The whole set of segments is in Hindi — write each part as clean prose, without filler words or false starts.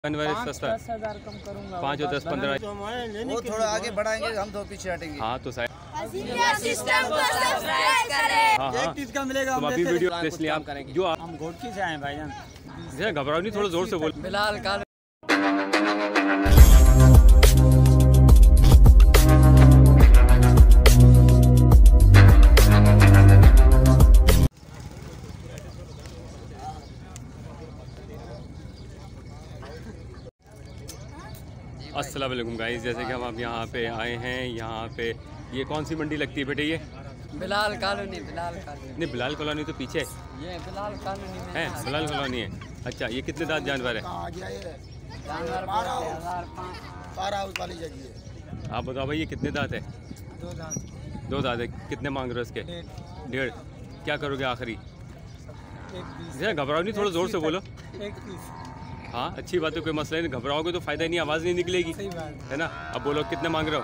सस्ता 10,000 कम करूंगा। 5 और 10 15 वो थोड़ा आगे बढ़ाएंगे, हम तो पीछे हटेंगे। हाँ तो शायद सिस्टम को सब्सक्राइब करें। हाँ हाँ चीज का मिलेगा, तुम अभी वीडियो इसलिए आप करेंगे जो हम घोटकी से आए भाईजान। घबराओ नहीं, थोड़ा जोर से बोल। बिलाल काल अस्सलाम वालेकुम गाइस, जैसे कि हम आप यहाँ पे आए हैं। यहाँ पे ये कौन सी मंडी लगती है बेटे? ये बिलाल कॉलोनी। बिलाल कॉलोनी नहीं, बिलाल कॉलोनी तो पीछे ये बिलाल कॉलोनी में है। बिलाल कॉलोनी है। अच्छा, ये कितने दांत जानवर है? जानवर 12 वाली जगह है। आप बताओ भाई, ये कितने दांत है? 2 दांत। 2 दांत है। कितने मांग रहे हो इसके? 1.5। क्या करोगे आखिरी? घबराओ नहीं, थोड़ा जोर से बोलो। हाँ अच्छी बात है, कोई मसला नहीं। घबराओगे तो फायदा नहीं, आवाज़ नहीं निकलेगी, है ना। अब बोलो कितने मांग रहे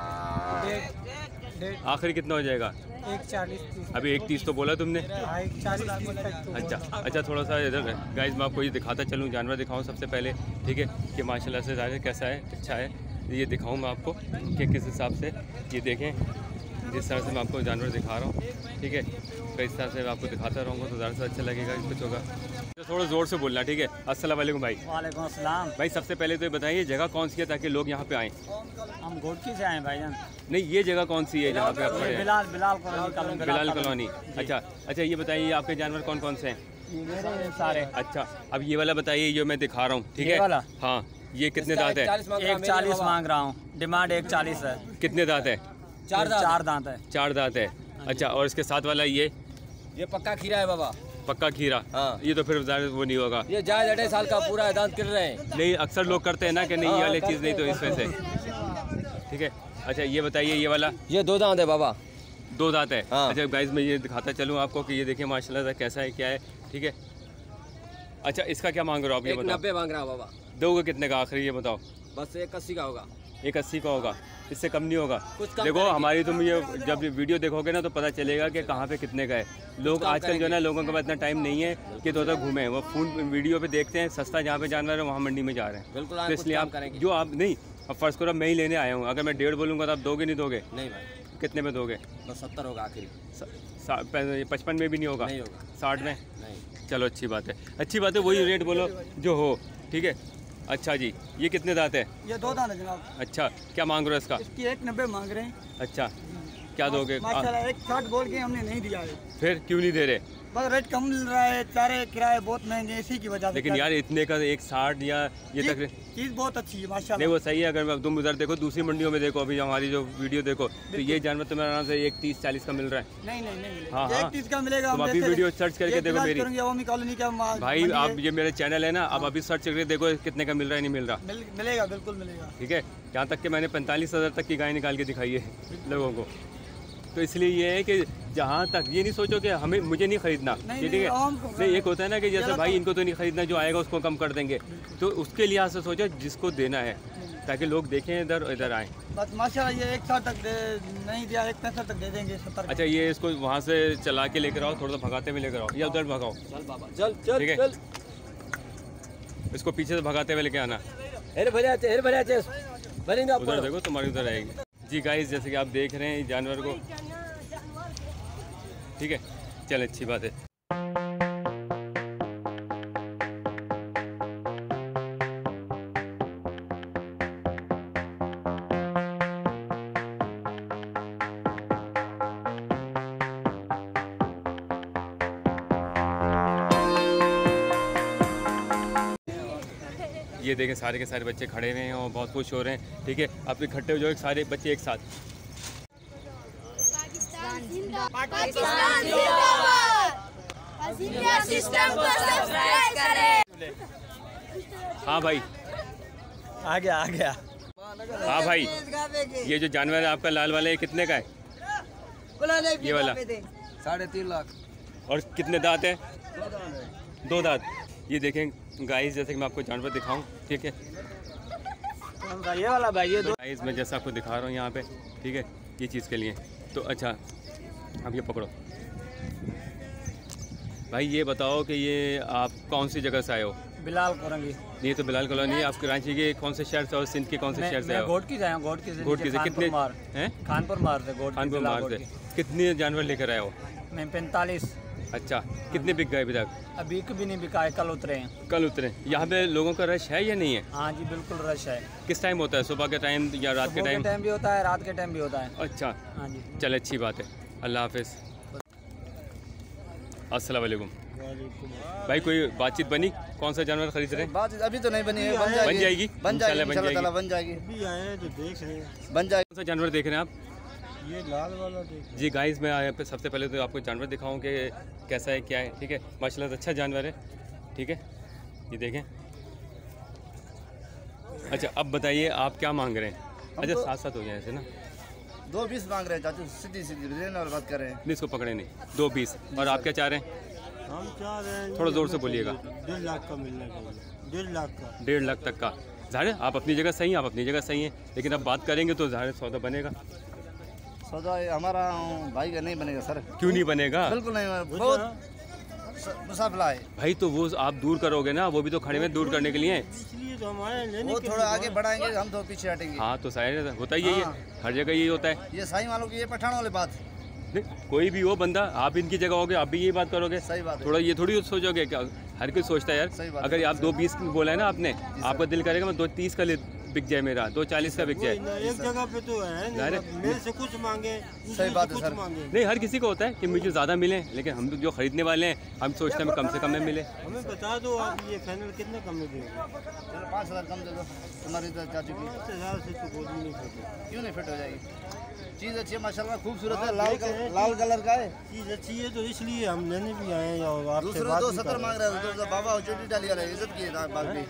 हो? आखिरी कितना हो जाएगा? 140। अभी 130 तो बोला तुमने। 140। अच्छा थोड़ा सा इधर गाइस, मैं आपको ये दिखाता चलूँ, जानवर दिखाऊँ सबसे पहले, ठीक है, कि माशाल्लाह से ज़ाहिर कैसा है, अच्छा है। ये दिखाऊँ मैं आपको कि किस हिसाब से, ये देखें जिस तरह से मैं आपको जानवर दिखा रहा हूँ, ठीक है, तो इस तरह से मैं आपको दिखाता रहूँगा तो ज़्यादा से अच्छा लगेगा, कुछ होगा तो थोड़ा ज़ोर से बोलना, ठीक है। अस्सलाम वालेकुम भाई। वालेकुम अस्सलाम भाई सबसे पहले तो ये बताइए जगह कौन सी है ताकि लोग यहाँ पे आएँ? हम घोटकी से आए भाईजान। नहीं, ये जगह कौन सी है जहाँ पे आप खड़े हैं? बिलाल कॉलोनी। बिलाल कॉलोनी। अच्छा ये बताइए आपके जानवर कौन कौन से हैं? ये मेरे सारे। अच्छा, अब ये वाला बताइए जो मैं दिखा रहा हूँ, ठीक है। वाला? हाँ, ये कितने दांत है? 140 मांग रहा हूँ, डिमांड 140 है। कितने दांत है? 4 दांत है। 4 दांत है। अच्छा, और इसके साथ वाला ये पक्का खीरा है बाबा। पक्का खीरा। हाँ। ये तो फिर वो नहीं होगा। ये जायज 2.5 साल का पूरा है, दांत गिर रहे हैं। नहीं, अक्सर लोग करते हैं ना कि नहीं ये वाली चीज़ नहीं, तो इस वजह से, ठीक है। अच्छा ये बताइए ये वाला? ये 2 दांत है बाबा। 2 दांत है। हाँ। अच्छा गाइस, मैं ये दिखाता चलूँ आपको कि ये देखिए माशाल्लाह कैसा है, क्या है, ठीक है। अच्छा, इसका क्या मांग रहे हो आप? ये बताओ। 190 मांग रहा बाबा। दोगे कितने का आखिरी, ये बताओ? बस 180 का होगा। 180 का होगा, इससे कम नहीं होगा। कुछ कम देखो करेंगे। हमारी तुम ये जब वीडियो देखोगे ना तो पता चलेगा कि कहाँ पे कितने का है। लोग आजकल जो है ना, लोगों के पास इतना टाइम नहीं है कि तो घूमें, वो फोन वीडियो पे देखते हैं, सस्ता जहाँ पे जानवर है वहाँ मंडी में जा रहे हैं। बिल्कुल, तो इसलिए आप करेंगे। जो आप नहीं, अब फर्स्ट करो मैं ही लेने आया हूँ, अगर मैं 1.5 बोलूँगा तो आप दोगे नहीं दोगे? नहीं भाई। कितने में दोगे? बस 70 होगा आखिरी। 55 में भी नहीं होगा? नहीं होगा। 60 में? नहीं। चलो अच्छी बात है, अच्छी बात है, वही रेट बोलो जो हो, ठीक है। अच्छा जी, ये कितने दांत है? ये 2 दांत है जनाब। अच्छा, क्या मांग रहे हो इसका? इसकी 190 मांग रहे हैं। अच्छा, क्या दोगे? माशाल्लाह 160 बोल के हमने नहीं दिया है। फिर क्यों नहीं दे रहे? बस रेट कम मिल रहा है, चारे किराए बहुत महंगे हैं, इसी की वजह से। लेकिन यार इतने का 160 या ये तक चीज़ बहुत अच्छी है माशाल्लाह। नहीं, वो सही है। अगर तुम उधर देखो, दूसरी मंडियों में देखो, अभी हमारी जो वीडियो देखो, तो ये जानवर तुम्हें आराम से 130-40 का मिल रहा है। नहीं हाँ, हाँ। 130 का मिलेगा। तुम अभी वीडियो सर्च करके देखो मेरी कॉलोनी का भाई। आप ये मेरे चैनल है ना, आप अभी सर्च करके देखो कितने का मिल रहा है, नहीं मिल रहा। मिलेगा, बिल्कुल मिलेगा, ठीक है। यहाँ तक कि मैंने 45,000 तक की गाय निकाल के दिखाई है लोगों को। तो इसलिए ये है कि जहाँ तक ये नहीं सोचो कि हमें मुझे नहीं खरीदना, ठीक है। नहीं, एक होता है ना कि जैसे भाई इनको तो नहीं खरीदना, जो आएगा उसको कम कर देंगे, तो उसके लिहाज से सोचो जिसको देना है, ताकि लोग देखें इधर आएँ। बस माशाल्लाह ये 160 तक नहीं दिया, 165 तक दे देंगे। 70। अच्छा, ये इसको वहाँ से चला के लेकर आओ, थोड़ा सा भगाते हुए लेकर आओ, या उधर भगाओ। चल बाबा, चल चल ठीक है। चल। इसको पीछे से भगाते हुए लेके आना। उधर देखो, तुम्हारी उधर आएगी। जी गाइस, जैसे कि आप देख रहे हैं जानवर को, ठीक है, चल अच्छी बात है। ये देखें सारे के सारे बच्चे खड़े हुए हैं और बहुत खुश हो रहे हैं, ठीक है। आप इकट्ठे हो जाओ सारे बच्चे एक साथ। पाकिस्तान जिंदाबाद। सिस्टम को सब्सक्राइब करें। हाँ भाई, आ गया। हाँ भाई, ये जो जानवर है आपका लाल वाला, ये कितने का है? ये वाला 3.5 लाख। और कितने दांत है? 2 दांत। ये देखें गाइस, जैसे कि मैं आपको जानवर दिखाऊं, ठीक है। ये वाला भाई, ये 2 गाइस मैं जैसा आपको दिखा रहा हूँ यहाँ पे, ठीक है, ये चीज़ के लिए। तो अच्छा, अब ये पकड़ो भाई, ये बताओ कि ये आप कौन सी जगह से आए हो? बिलाल कोरंगी। ये तो बिलाल कॉलोनी है। आप कराची के कौन से शहर से और सिंध के कौन से शहर से मैं हो? गोट की जाया, गोट की से गोट की से कितने हैं? खानपुर मार से गोट की, खानपुर जिला मार गोट से की। कितने जानवर लेकर आए हो? मैं 45। अच्छा, कितने बिक गए अभी तक? अभी भी नहीं बिका है, कल उतरे हैं। कल उतरे। यहाँ पे लोगों का रश है या नहीं है? हाँ जी बिल्कुल रश है। किस टाइम होता है, सुबह के टाइम या रात के सुबह टाइम? भी होता है, रात के टाइम भी होता है। अच्छा, हाँ जी। चले अच्छी बात है। अल्लाह हाफिज़। अस्सलाम वालेकुम भाई, कोई बातचीत बनी? कौन सा जानवर खरीद रहे हैं? बात अभी तो नहीं बनी है, बन जाएगी बन जाएगी, इंशाल्लाह बन जाएगी। बन जाएगी। अभी आए हैं तो देख रहे हैं। बन जाएगी। कौन सा जानवर देख रहे हैं आप? ये लाल वाला देख। जी गाइस, मैं आया पे सबसे पहले तो आपको जानवर दिखाऊं कि कैसा है क्या है। ठीक है, माशाल्लाह अच्छा जानवर है। ठीक है, ये देखें। अच्छा, अब बताइए आप क्या मांग रहे हैं? अच्छा, तो- साथ साथ हो गया ऐसे ना। 220 मांग रहे हैं चाचू, सीधी सीधी लेने और बात कर रहे हैं। नहीं, इसको पकड़े नहीं। 220। और आप क्या चाह रहे हैं? हम चाह रहे हैं थोड़ा ज़ोर से बोलिएगा। 1.5 लाख का मिलना चाहिए, 1.5 लाख का। 1.5 लाख तक का। ज़ाहिर है आप अपनी जगह सही हैं, आप अपनी जगह सही हैं, लेकिन अब बात करेंगे तो ज़ाहिर है सौदा बनेगा। सौदा ये हमारा भाई का नहीं बनेगा सर, क्यों नहीं बनेगा? बिल्कुल नहीं, बहुत मुसाफिला है। भाई तो वो आप दूर करोगे ना, वो भी तो खड़े में दूर करने के लिए हैं। इसलिए तो हमारे लेने वो थोड़ा आगे बढ़ाएंगे, हम तो पीछे हटेंगे। हाँ तो शायद होता ही यही है, हर जगह यही होता है। ये साई वालों की ये पठान वाली बात। नहीं, कोई भी हो बंदा, आप इनकी जगह होगे आप भी यही बात करोगे। सही बात है। थोड़ा ये थोड़ी सोचोगे क्या? हर कोई सोचता है सही यार, बात अगर आप 220 बोला है ना आपने, आपका दिल करेगा मैं 230 का बिक जाए, मेरा 240 का बिक जाए। एक जगह पे तो है ज़ाहिर नहीं, मेरे से कुछ मांगे, सही बात है कुछ सर। मांगे। नहीं, हर किसी को होता है कि मुझे ज़्यादा मिले, लेकिन हम जो खरीदने वाले हैं हम सोचते हैं कम से कम में मिले। हमें बता दो आप ये फाइनल कितने कम में देंगे? चलो 5000 कम दे दो तुम्हारी तो चाचू की। 5000 से तो गोली नहीं खाते। क्यों नहीं फिट हो जाएगी? चीज़ अच्छी है माशाल्लाह, खूबसूरत है, लाल कलर का है। चीज़ अच्छी है तो इसलिए हम लेने भी आए हैं और आपसे दूसरे बात भी 270 कर मांग रहे हैं, तो बाबा चोटी डाली वाले इज्जत की है ना बात भी।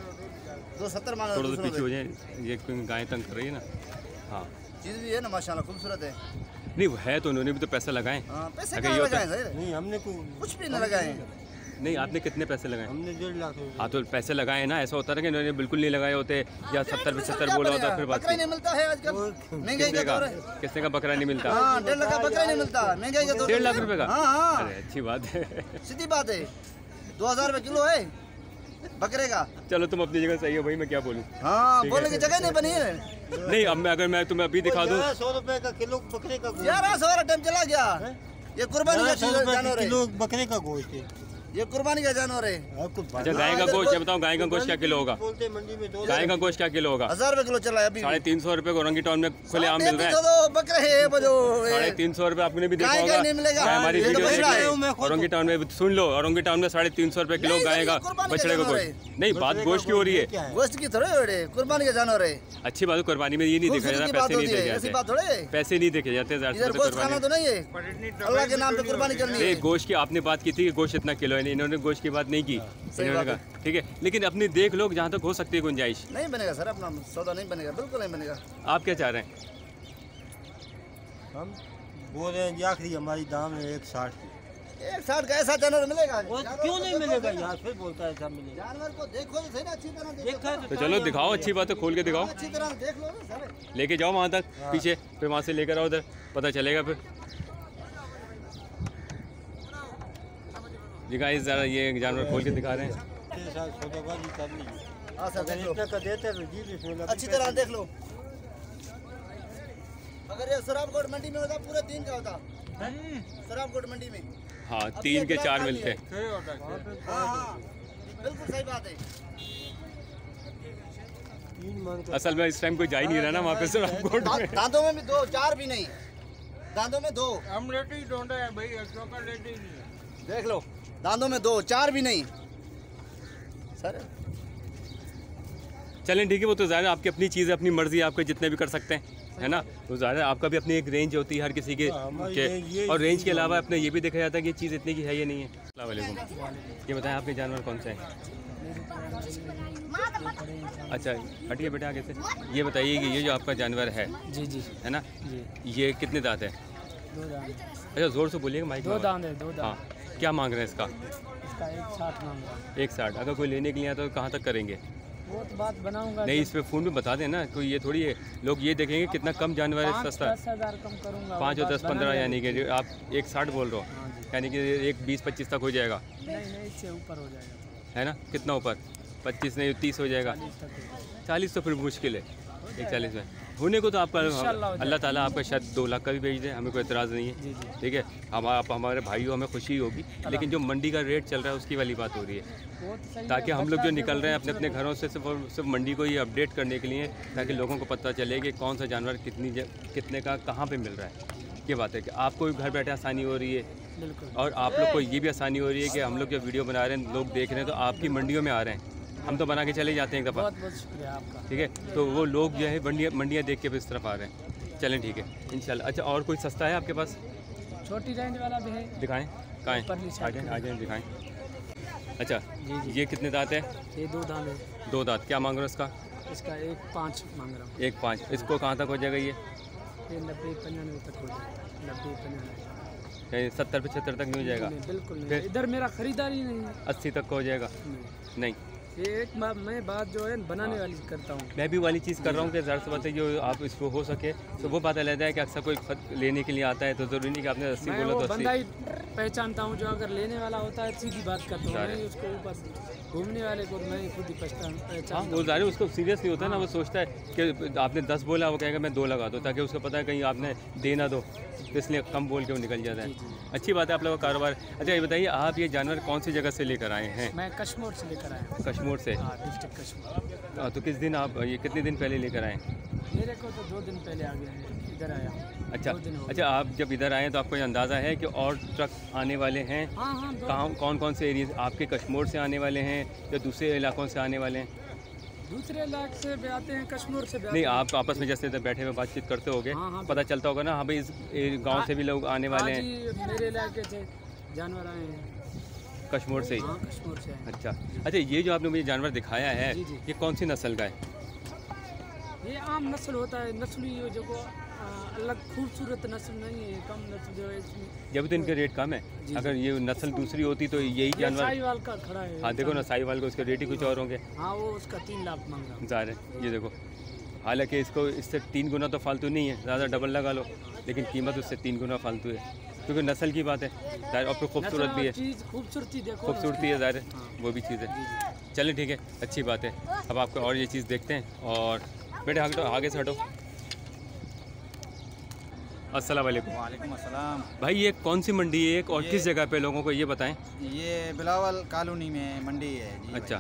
270 मांग रहे थोड़ा हैं सा पीछे हो जाए, ये क्योंकि गाय तंग कर रही है ना। हाँ, चीज़ भी है ना माशाल्लाह, खूबसूरत है। नहीं वो है तो उन्होंने भी तो पैसा लगाए। हाँ, पैसे अगर कहाँ ये होता लगाए सर? नहीं, हमने कुछ भी नहीं लगाए हैं। नहीं, आपने कितने पैसे लगाए? हमने 1.5 लाख रुपए। हाँ तो पैसे लगाए ना, ऐसा होता है कि इन्होंने बिल्कुल नहीं लगाए होते या 70-75 बोला होता फिर बात बकरा थी। नहीं मिलता है आजकल, महंगाई किसने का का दौर है। किसने का बकरा नहीं मिलता? हाँ, 1.5 लाख का बकरा नहीं मिलता, महंगाई का दौर। 1.5 लाख रुपए का? हाँ हाँ, अरे अच्छी बात है। सीधी बात है। 2000 रुपए किलो है बकरे का। चलो तुम अपनी जगह सही हो भाई, मैं क्या बोलूँ। हाँ, ठीक बोलने है। की जगह नहीं बनी है। नहीं, अब मैं अगर मैं तुम्हें अभी दिखा दूँ। 100 रुपए का किलो बकरे का गोश्त। यार सारा टाइम चला गया। ये कुर्बानी का 100 रुपए जानवर का है, किलो बकरे का गोश्त है। ये कुर्बानी का जानवर है। अच्छा, गाय का गोश्त ये बताओ, गाय का गोश्त क्या किलो होगा? बोलते मंडी में 2 गाय का गोश्त क्या किलो होगा? 1000 रुपए किलो चला है अभी। 350 रुपए को औरंगी टाउन में खुले आम मिल रहा है। तो बकरे है बजो। 350 रुपए आपने भी देखा गाय का होगा। नहीं मिलेगा। गाय हमारी ये तो वीडियो बच देख रहा ले। है। औरंगी टाउन में सुन लो, औरंगी टाउन में 350 रुपए किलो नहीं, गाय का ये कुर्बानी बछड़े का का जानवर गोश्त। नहीं, बात गोश्त की हो रही है। गोश्त की थोड़े बड़े, कुर्बानी का जानवर है। अच्छी बात है, कुर्बानी में ये नहीं देखा खूबसूरती जाता, बात पैसे नहीं होती है, देखे ऐसी जाते, बात थोड़े है। पैसे नहीं देखे जाते। इधर गोश्त खाना तो नहीं है, अल्लाह के नाम पे कुर्बानी करनी है। गोश्त की आपने बात की थी कि गोश्त इतना किलो है, इन्होंने गोश्त की बात नहीं की। इन्होंने बात कहा ठीक है, लेकिन अपनी देख लो जहाँ तक हो सकती है गुंजाइश। नहीं बनेगा सर, अपना सौदा नहीं बनेगा, बिल्कुल नहीं बनेगा। आप क्या चाह रहे हैं? हम बोल रहे हैं आखिरी हमारी दाम है 160 की। 160 का ऐसा जानवर मिलेगा? और क्यों नहीं मिलेगा यार? फिर बोलता है ऐसा मिलेगा। जानवर को देखो तो सही ना, अच्छी तरह देखा देखो। तो चलो दिखाओ, अच्छी बात है, खोल के दिखाओ, अच्छी तरह देख लो ना सर। लेके जाओ वहाँ तक पीछे, फिर वहाँ से लेकर आओ उधर, पता चलेगा फिर। जी गाइस, ज़रा ये जानवर खोल के दिखा रहे हैं। के साथ सौदाबाजी कर ली। हाँ सर, देख लो, इतना का देते तो जी बिस्मिल्लाह। अच्छी तरह देख लो। अगर ये शराबकोट मंडी में होता पूरे 3 का होता। शराबकोट मंडी में हाँ, 3 के 4 मिलते हैं। हाँ हाँ, बिल्कुल सही बात है। 3 मन का असल में इस टाइम कोई जा ही नहीं रहा ना वहाँ पे शराबकोट में। दांतों में भी 2, 4 भी नहीं, दांतों में 2। हम रेट ही ढूंढा है भाई, चौका रेट ही नहीं। देख लो, दांतों में 2, 4 भी नहीं सर। चलें ठीक है, वो तो ज़्यादा आपकी अपनी चीज़ है, अपनी मर्जी, आपको जितने भी कर सकते हैं, है ना। तो ज़्यादा आपका भी अपनी एक रेंज होती है हर किसी के, और रेंज के अलावा अपने ये भी देखा जाता है कि ये चीज़ इतनी की है या नहीं है। अस्सलाम वालेकुम। ये बताएं आपके जानवर कौन से हैं? अच्छा, हटिए बेटा आगे से। ये बताइए कि ये जो आपका जानवर है, जी जी है ना, जी, ये कितने दांत है? 2 दांत। अच्छा, ज़ोर से बोलिएगा माइक में। 2 दांत है, 2 दांत। हाँ, क्या मांग रहे हैं इसका? इसका 160 मांग रहा हूँ। 160। अगर कोई लेने के लिए आया तो कहाँ तक करेंगे? वो तो बात बनाऊंगा। नहीं, इस पे फ़ोन में बता देना, कोई ये थोड़ी है लोग ये देखेंगे कितना कम जानवर है, सस्ता। 5-10 हज़ार कम करूंगा। 5 और 10 15, यानी कि आप 160 बोल रहे हाँ हो, जी। यानी कि एक 20-25 तक हो जाएगा, नहीं नहीं, इससे ऊपर हो जाएगा। है ना। कितना ऊपर? 25 नहीं 30 हो जाएगा। 40 तो फिर मुश्किल है, 41 में होने को तो आपका अल्लाह ताला आपका शायद 2 लाख का भी भेज दे, हमें कोई एतराज़ नहीं है। ठीक है, आप हमारे भाइयों हमें खुशी होगी, लेकिन जो मंडी का रेट चल रहा है उसकी वाली बात हो रही है, ताकि हम लोग जो निकल रहे हैं अपने अपने घरों से सिर्फ मंडी को ये अपडेट करने के लिए, ताकि लोगों को पता चले कि कौन सा जानवर कितने का कहाँ पर मिल रहा है। ये बात है कि आपको भी घर बैठे आसानी हो रही है और आप लोग को ये भी आसानी हो रही है कि हम लोग जो वीडियो बना रहे हैं लोग देख रहे हैं तो आपकी मंडियों में आ रहे हैं, हम तो बना के चले जाते हैं एक दफ़ा। बहुत बहुत शुक्रिया आपका। ठीक है, तो वो लोग जो है मंडियाँ देख के भी इस तरफ आ रहे हैं। चलें ठीक है इंशाल्लाह। अच्छा, और कोई सस्ता है आपके पास? छोटी रेंज वाला भी है, दिखाएं, कहाँ है? आ जाएँ दिखाएं। अच्छा, ये कितने दांत है? ये 2 दांत है। 2 दांत। क्या मांग रहे हो इसका? इसका 1.5 मांग रहा हूँ। 1.5। इसको कहाँ तक हो जाएगा ये? 90-95 तक हो जाएगा। 90-95 70-75 तक नहीं हो जाएगा? बिल्कुल नहीं, इधर मेरा खरीदारी नहीं है। 80 तक का हो जाएगा? नहीं, ये एक मैं बात जो है बनाने वाली करता हूँ। मैं भी वाली चीज़ कर रहा हूँ कि ज़्यादा से बात है जो आप इसको हो सके तो वो बात अलग है कि अक्सर कोई खत लेने के लिए आता है तो ज़रूरी नहीं कि आपने 80 मैं बोला वो तो 80। बंदा ही पहचानता हूँ जो अगर लेने वाला होता है सीधी बात करता हूँ, नहीं उसको ऊपर घूमने वाले को मैं खुद ही पहचान। वो ज़ाहिर उसको सीरियस नहीं होता है ना, वो सोचता है कि आपने 10 बोला, वो कहेगा मैं 2 लगा दो, ताकि उसको पता है कहीं आपने दे ना दो, तो इसलिए कम बोल के वो निकल जाता है। अच्छी बात है आप लोगों का कारोबार। अच्छा ये बताइए, आप ये जानवर कौन सी जगह से लेकर आए हैं? मैं कश्मीर से लेकर आया हूँ। कश्मीर से? डिस्ट्रिक्ट कश्मीर। तो किस दिन आप ये कितने दिन पहले लेकर आए? मेरे को तो 2 दिन पहले आ गया है, इधर आया हूँ। अच्छा, आप जब इधर आए तो आपको ये अंदाज़ा है कि और ट्रक आने वाले हैं? हाँ, कौन से एरिया आपके कश्मीर से आने वाले हैं या दूसरे इलाकों से आने वाले हैं? दूसरे इलाके से भी आते हैं, कश्मीर से भी आते नहीं, आप आपस में जैसे बैठे हुए बातचीत करते होगे, पता चलता होगा ना, हाँ भाई इस गांव से भी लोग आने वाले हैं। मेरे इलाके से जानवर आए हैं, कश्मीर से ही? हाँ, कश्मीर से हैं। अच्छा, ये जो आपने मुझे जानवर दिखाया है ये कौन सी नस्ल का है? ये आम नस्ल होता है, नस्ली जो अलग खूबसूरत नस्ल नहीं है, कम नस्ल जो है इसमें। जब तो इनके रेट कम है, अगर ये नस्ल दूसरी होती तो यही जानवर। साहिवाल का खड़ा है। हाँ देखो ना, साहिवाल का उसके रेट ही कुछ और होंगे। हाँ, वो उसका 3 लाख मांग रहा हूँ। ज़ाहिर है, ये देखो, हालांकि इसको इससे 3 गुना तो फालतू नहीं है, ज़्यादा डबल लगा लो, लेकिन कीमत उससे 3 गुना फालतू है, क्योंकि नस्ल की बात है ज़ाहिर, और फिर खूबसूरत भी है, खूबसूरती देखो, खूबसूरती है ज़ाहिर, वो भी चीज़ है। चलें ठीक है, अच्छी बात है। अब आपको और ये चीज़ देखते हैं, और बेटे आगे से हटो। अस्सलाम वालेकुम। वालेकुम अस्सलाम। भाई ये कौन सी मंडी है और किस जगह पे, लोगों को ये बताएं। ये बिलावल कॉलोनी में मंडी है जी। अच्छा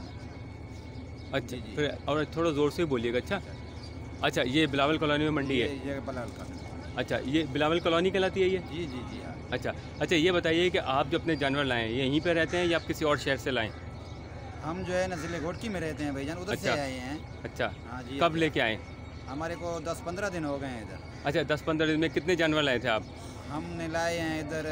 अच्छा, फिर और थोड़ा ज़ोर से बोलिएगा। अच्छा, ये बिलावल कॉलोनी में मंडी है? ये बिलावल कॉलोनी। अच्छा, ये बिलावल कॉलोनी कहलाती है ये? जी जी जी। अच्छा, ये बताइए कि आप जो अपने जानवर लाएँ यहीं पे रहते हैं या आप किसी और शहर से लाएँ? हम जो है ना ज़िले घोटकी में रहते हैं भाईजान, उधर से आए हैं। अच्छा, हाँ जी। कब लेके आए? हमारे को 10-15 दिन हो गए हैं इधर। अच्छा, 10-15 दिन में कितने जानवर लाए थे आप? हमने लाए हैं इधर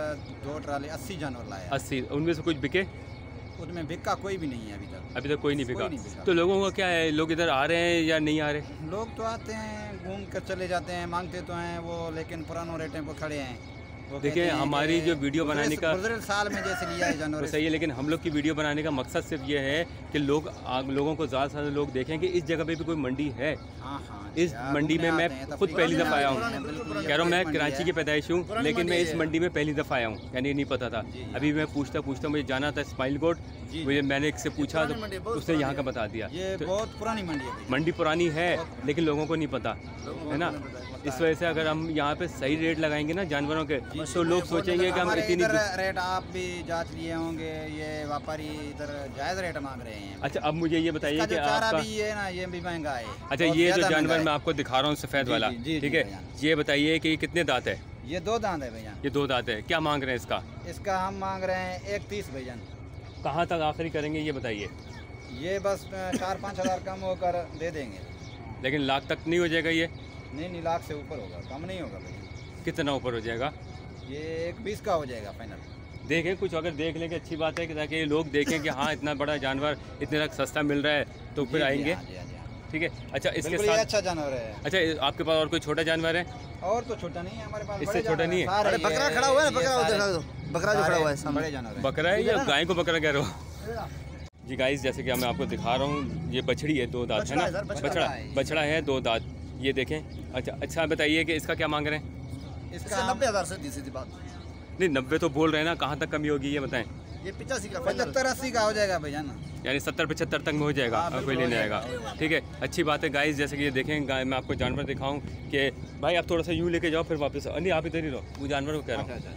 2 ट्राली 80 जानवर लाए। 80? उनमें से कुछ बिके? उसमें बिका कोई भी नहीं है अभी तक। कोई नहीं बिका। तो लोगों का क्या है, लोग इधर आ रहे हैं या नहीं आ रहे? लोग तो आते हैं, घूम कर चले जाते हैं, मांगते तो हैं वो, लेकिन पुरानों रेटों पर खड़े हैं। देखिए, हमारी जो वीडियो बनाने का साल में जैसे लिया है जानवर सही है, लेकिन हम लोग की वीडियो बनाने का मकसद सिर्फ ये है कि लोगों को ज़्यादा से ज़्यादा लोग देखें कि इस जगह पे भी कोई मंडी है। इस मंडी में मैं खुद पहली दफ़ा आया हूँ, कह रहा हूँ मैं कराची की पैदाइश हूँ, लेकिन मैं इस मंडी में पहली दफ़ा आया हूँ, यानी नहीं पता था। अभी मैं पूछता मुझे जाना था स्माइल कोट, मुझे मैंने एक से पूछा तो उसने यहाँ का बता दिया। ये बहुत पुरानी मंडी है। मंडी पुरानी है लेकिन लोगों को नहीं पता है ना, इस वजह से अगर हम यहाँ पे सही रेट लगाएंगे ना जानवरों के तो लोग सोचेंगे कि हम इतनी रेट आप भी जांच लिए होंगे, ये व्यापारी इधर जायज़ रेट मांग रहे हैं। अच्छा, अब मुझे ये बताइए कि आपका भी है ना, ये भी महंगा है। अच्छा, ये जो जानवर मैं आपको दिखा रहा हूँ सफ़ेद वाला, ठीक है, ये बताइए कि कितने दांत है? ये 2 दांत है भैया। ये 2 दांत है। क्या मांग रहे हैं इसका? इसका हम मांग रहे हैं 1.30 भैया। कहाँ तक आखिरी करेंगे ये बताइए? ये बस 4-5 हज़ार कम होकर दे देंगे। लेकिन लाख तक नहीं हो जाएगा ये? नहीं, लाख से ऊपर होगा, कम नहीं होगा भैया। कितना ऊपर हो जाएगा? ये 1.20 का हो जाएगा फाइनल। देखें कुछ, अगर देख लें कि अच्छी बात है कि ताकि लोग देखें कि हाँ इतना बड़ा जानवर इतने तक सस्ता मिल रहा है तो फिर आएंगे। ठीक है। अच्छा, इसके साथ अच्छा जानवर है। अच्छा, आपके पास और कोई छोटा जानवर है? और तो छोटा नहीं है हमारे पास, इससे छोटा नहीं है। बकरा खड़ा हुआ है, बकरा जो खड़ा हुआ है बड़े जानवर। बकरा है या गाय को बकरा कह रहे हो? जी गाइस, जैसे कि मैं आपको दिखा रहा हूँ, ये बछड़ी है, 2 दांत है ना, बछड़ा है 2 दांत, ये देखें। अच्छा बताइए कि इसका क्या मांग रहे हैं? इसका 90,000 से सीधी बात। नहीं, 90 तो बोल रहे हैं ना, कहाँ तक कमी होगी ये बताएं? ये 85 का फाइनल। 75-80 का हो जाएगा भैया ना। यानी 70-75 तक में हो जाएगा, हाँ, अब कोई लेने आएगा। ठीक है, अच्छी बात है गाइस। जैसे कि ये देखें, मैं आपको जानवर दिखाऊं कि भाई आप थोड़ा सा यूँ लेके जाओ, फिर वापस नहीं, आप इधर ही रहो, वो जानवर को कह रहा हूँ।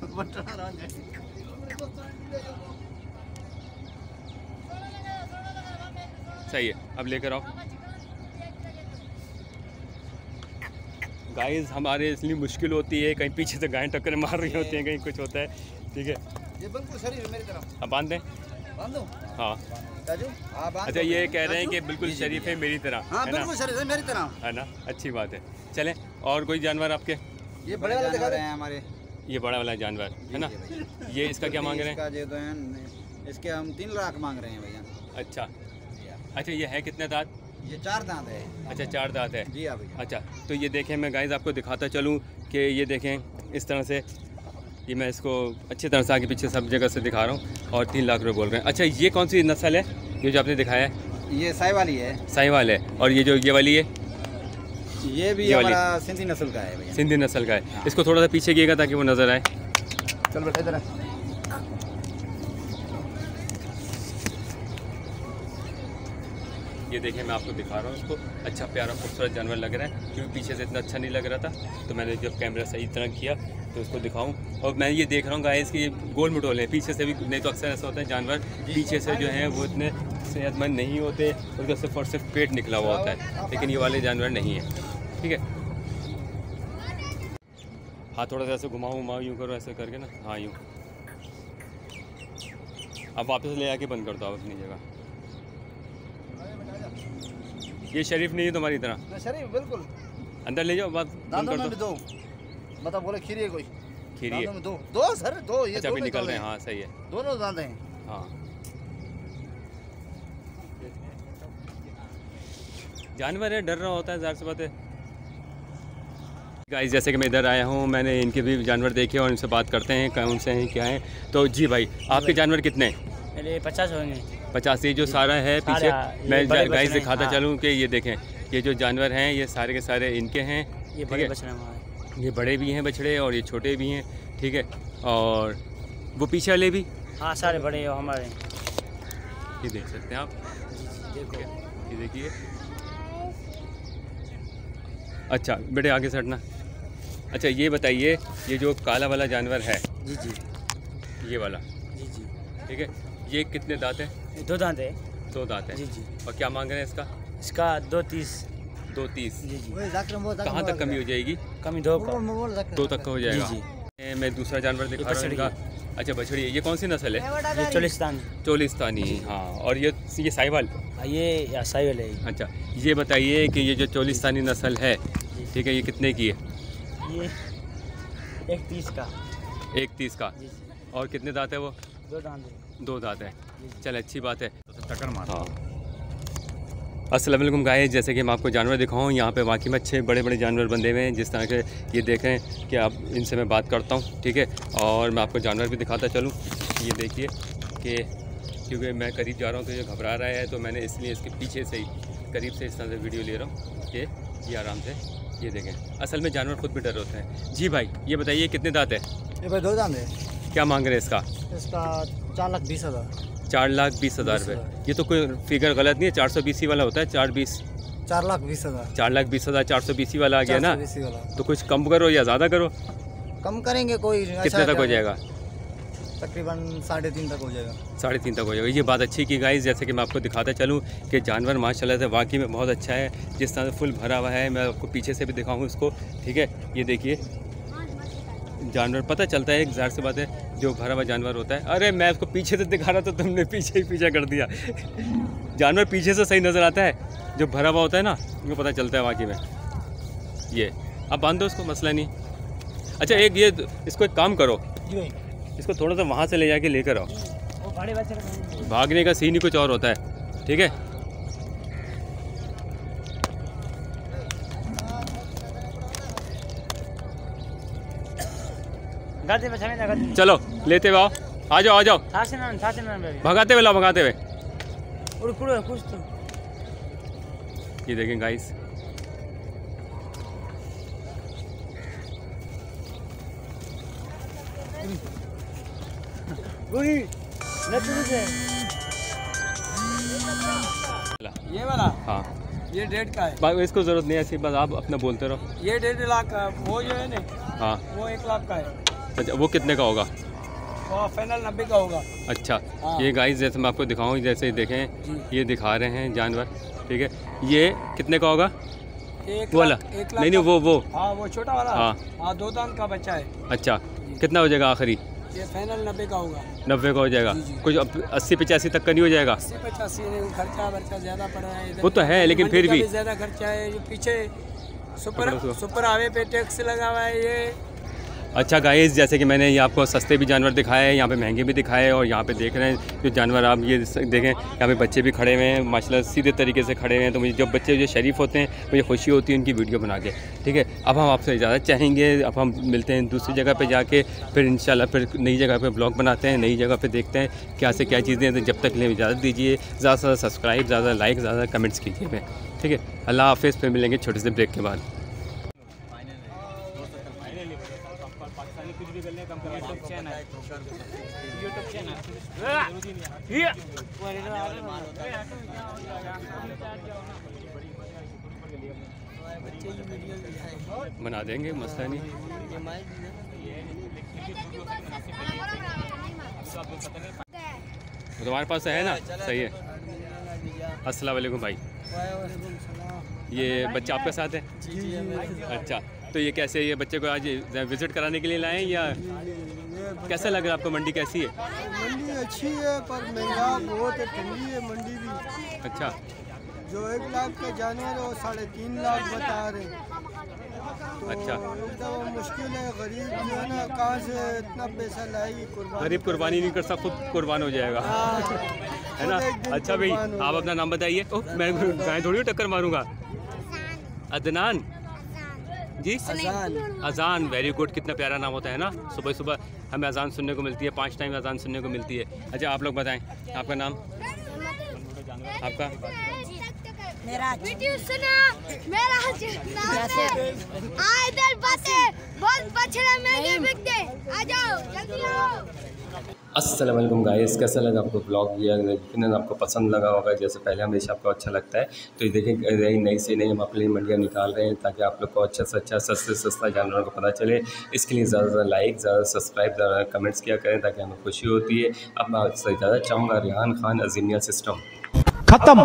सही है, अब लेकर आओ गाइस। हमारे इसलिए मुश्किल होती है, कहीं पीछे से गायें टक्कर मार रही होती हैं, कहीं कुछ होता है। ठीक है, ये बिल्कुल शरीफ है मेरी तरह। अब बांध दें। बांध दो हाँ राजू। हाँ बांध अच्छा, दो। ये कह रहे हैं कि राजू? बिल्कुल शरीफ है मेरी तरह, हाँ है ना? बिल्कुल शरीफ है मेरी तरह। है ना, अच्छी बात है। चलें, और कोई जानवर आपके? ये बड़े वाला दिखा जानवर दे। हैं हमारे। ये बड़ा वाला जानवर है ना, ये इसका क्या मांग रहे हैं? इसका जो तो है, इसके हम 3 लाख मांग रहे हैं भैया। अच्छा अच्छा, ये है कितने दांत? ये 4 दांत है। अच्छा, 4 दांत है। जी हाँ भैया। अच्छा, तो ये देखें, मैं गाइस आपको दिखाता चलूँ कि ये देखें इस तरह से, ये मैं इसको अच्छी तरह से आगे पीछे सब जगह से दिखा रहा हूँ, और 3 लाख रुपये बोल रहे हैं। अच्छा, ये कौन सी नस्ल है ये जो आपने दिखाया है? ये साहिवाली है। साहिवाल है। और ये जो ये वाली है, ये भी ये वाली? हमारा सिंधी नस्ल का है भैया। सिंधी नस्ल का है। इसको थोड़ा सा पीछे कीजिएगा ताकि वो नज़र आए। चल बेटा इधर आ। ये देखिए, मैं आपको दिखा रहा हूँ इसको। अच्छा प्यारा खूबसूरत जानवर लग रहा है, क्योंकि पीछे से इतना अच्छा नहीं लग रहा था, तो मैंने जब कैमरा सही तरह किया तो उसको दिखाऊं। और मैं ये देख रहा हूँ गाइस कि ये गोल मटोल हैं पीछे से भी, नहीं तो अक्सर ऐसा होता है जानवर पीछे से जो है वो इतने सेहतमंद नहीं होते, उनका सिर्फ और सिर्फ पेट निकला हुआ होता है, लेकिन ये वाले जानवर नहीं है। ठीक है, हाँ थोड़ा सा ऐसे घुमाऊँ यूँ करो, ऐसे करके ना, हाँ यूँ। अब वापस ले आके बंद कर दो आप अपनी जगह। ये शरीफ नहीं है तुम्हारी तरह? शरीफ बिल्कुल। अंदर ले जाओ, बात बंद दांतों कर में भी दो। दो, मतलब बोले खीरी है कोई। खीरी है। दांतों में दो सर, दो ये अच्छा, दो अभी में निकल दो रहे हैं। हैं। हाँ सही है। दोनों दांत हैं। हाँ, जानवर है, डर रहा होता है, ज़ाहिर सी बात है। गाइस, जैसे कि मैं इधर आया हूँ, मैंने इनके भी जानवर देखे और इनसे बात करते हैं कौन से हैं, क्या हैं। तो जी भाई, आपके जानवर कितने हैं? मेरे 50 होंगे। 50। ये जो सारा है पीछे, ये मैं बड़े गाइस बछड़े, दिखाता हाँ। चलूँ कि ये देखें, ये जो जानवर हैं ये सारे के सारे इनके हैं। ये ठीक बड़े है? बछड़े हमारे। ये बड़े भी हैं बछड़े और ये छोटे भी हैं। ठीक है, और वो पीछे वाले भी, हाँ सारे बड़े हैं हमारे। ये देख सकते हैं आप। देखो, ये देखिए। अच्छा बेटे, आगे से हटना। अच्छा, ये बताइए, ये जो काला वाला जानवर है, जी जी ये वाला, जी जी, ठीक है, ये कितने दांत है? 2 दांत है। 2 दांत है। जी जी, और क्या मांग रहे हैं इसका? इसका 230। 230। जी जी, कहाँ तक कमी हो जाएगी? कमी 2 का। 2 तक हो जाएगा। जी मैं दूसरा जानवर दिखा रहा हूँ इनका। अच्छा, बछड़ी है। ये कौन सी नस्ल है? ये चोलिस्तान। चोलिस्तानी। हाँ, और ये साहिवाल। ये साहिवाल है। अच्छा, ये बताइए कि ये जो चोलिस्तानी नस्ल है, ठीक है, ये कितने की है? ये 130 का। 130 का। जी जी, और कितने दांत है वो? 2 दांत है। 2 दांत है। चल, अच्छी बात है। टक्कर मार। हाँ, अस्सलाम वालेकुम गाइस, जैसे कि मैं आपको जानवर दिखाऊं, यहाँ पे वाकई में अच्छे बड़े बड़े जानवर बंधे हुए हैं, जिस तरह के ये देखें कि आप इनसे मैं बात करता हूँ। ठीक है, और मैं आपको जानवर भी दिखाता चलूँ। ये देखिए कि क्योंकि मैं करीब जा रहा हूँ तो ये घबरा रहा है, तो मैंने इसलिए इसके पीछे से ही करीब से इस तरह से वीडियो ले रहा हूँ कि ये आराम से ये देखें। असल में जानवर खुद भी डर होते हैं। जी भाई, ये बताइए कितने दांत है? ये भाई 2 दांत है। क्या मांग रहे हैं इसका? इसका 4,20,000। 4,20,000 रुपये। ये तो कोई फिगर गलत नहीं है, 420 वाला होता है। 4,20,000। 4,20,000। 4,20,000, 420 वाला आ गया ना, 420 वाला। तो कुछ कम करो या ज़्यादा करो। कम करेंगे कोई। कितने तक हो जाएगा? तकरीबन 3.5 तक हो जाएगा। 3.5 तक हो जाएगा। ये बात अच्छी की गाइस, जैसे कि मैं आपको दिखाता चलूँ कि जानवर माशाल्लाह से वाकई में बहुत अच्छा है, जिस तरह से फुल भरा हुआ है। मैं आपको पीछे से भी दिखाऊँ इसको। ठीक है, ये देखिए जानवर, पता चलता है, एक ज़ाहिर सी बात है, जो भरा हुआ जानवर होता है। अरे मैं इसको पीछे से दिखा रहा था, तुमने पीछे ही पीछे कर दिया। जानवर पीछे से सही नज़र आता है, जो भरा हुआ होता है ना, उनको पता चलता है वाकई में। ये अब बांध दो इसको, मसला नहीं। अच्छा, एक ये इसको एक काम करो, जी भाई, इसको थोड़ा सा वहाँ से ले जाके लेकर आओ। वो बड़े बच्चे भागने का सीन ही कुछ और होता है। ठीक है, गाते बच्चे में लगा। चलो लेते हुए आओ, आ जाओ आ जाओ, था से ना बेबी। भगाते हुए लाओ, भगाते हुए। और कुड़ो कुछ तो ये देखें गाइस, गुड़ी ये वाला हाँ ये 1.5 का है। बाकी इसको ज़रूरत नहीं है, ऐसी बस आप अपना बोलते रहो। ये 1.5 लाख का, वो जो है ना हाँ वो 1 लाख का है। अच्छा, वो कितने का होगा? वो फाइनल 90 का होगा। अच्छा हाँ। ये गाइस जैसे मैं आपको दिखाऊँ, जैसे देखें ये दिखा रहे हैं जानवर, ठीक है। ये कितने का होगा? 1 वाला? लाख नहीं नहीं, वो हाँ वो छोटा वाला। हाँ। हाँ 2 दांत का बच्चा है। अच्छा कितना हो जाएगा आखिरी? ये फाइनल 90 का होगा। 90 का हो जाएगा? जी, जी। कुछ 80-85 तक का नहीं हो जाएगा? 80-85 खर्चा ज़्यादा पड़ रहा है इधर। वो तो है, लेकिन फिर भी ज़्यादा खर्चा है। जो पीछे सुपर सुपर हाईवे पे टैक्स लगा हुआ है ये। अच्छा गाइस, जैसे कि मैंने ये आपको सस्ते भी जानवर दिखाए हैं, यहाँ पे महंगे भी दिखाए, और यहाँ पे देख रहे हैं जो जानवर आप ये देखें, यहाँ पे बच्चे भी खड़े हुए हैं माशाल्लाह सीधे तरीके से खड़े हुए हैं। तो मुझे जब बच्चे जो शरीफ होते हैं मुझे खुशी होती है उनकी वीडियो बना के, ठीक है। अब हम आपसे इजाज़त चाहेंगे, अब हम मिलते हैं दूसरी जगह पर जाके, फिर इंशाल्लाह फिर नई जगह पर ब्लॉग बनाते हैं, नई जगह पर देखते हैं क्या से क्या चीज़ें हैं। तो जब तक लिए इजाज़त दीजिए, ज़्यादा से ज़्यादा सब्सक्राइब, ज़्यादा लाइक, ज़्यादा कमेंट्स कीजिए मैं, ठीक है। अल्लाह हाफ़िज़, फिर मिलेंगे छोटे से ब्रेक के बाद। बना देंगे, मसला नहीं। तुम्हारे पास है ना? सही है। अस्सलाम वालेकुम भाई। ये बच्चा आपके साथ है? अच्छा, तो ये कैसे, ये बच्चे को आज विज़िट कराने के लिए लाए हैं या कैसा लग रहा है आपको? मंडी कैसी है? मंडी अच्छी है पर महंगा बहुत है, ठंडी है मंडी भी। अच्छा, जो 1 लाख का जानवर है वो 3.5 लाख बता रहे। तो अच्छा। एकदम मुश्किल है, गरीब जो है ना कहाँ से इतना पैसा लाएगी? गरीब कुर्बानी नहीं कर सकता, खुद कुर्बान हो जाएगा, है ना। अच्छा भाई, आप अपना नाम बताइए। ओह, मैं गाय थोड़ी टक्कर मारूंगा। अदनान जी? अजान, वेरी गुड, कितना प्यारा नाम होता है ना। सुबह सुबह हमें अजान सुनने को मिलती है, 5 टाइम अजान सुनने को मिलती है। अच्छा, आप लोग बताएं आपका नाम? आपका? मेरा वीडियो सुना, मेरा इधर बातें बहुत बछड़ा महंगे बिकते, आ जाओ जल्दी आओ। अस्सलाम वालेकुम गाइस, कैसा लगा आपको ब्लॉग? यकीनन आपको पसंद लगा होगा, जैसे पहले हमेशा आपको अच्छा लगता है। तो ये देखें, नई से नई हम अपने लिए मंडियाँ निकाल रहे हैं ताकि आप लोग को अच्छा से अच्छा, सस्ते से सस्ता जानवरों को पता चले। इसके लिए ज़्यादा से ज़्यादा लाइक, ज़्यादा सब्सक्राइब, ज़्यादा कमेंट्स किया करें ताकि हमें खुशी होती है। अब मैं आपसे ज़्यादा चाहूँगा, रेहान खान, अजीमिया सिस्टम खत्म,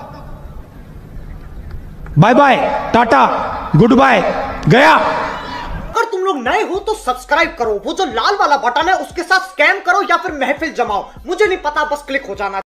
bye bye, tata, good bye, गया। अगर तुम लोग नए हो तो सब्सक्राइब करो, वो जो लाल वाला बटन है उसके साथ स्कैम करो या फिर महफिल जमाओ, मुझे नहीं पता, बस क्लिक हो जाना।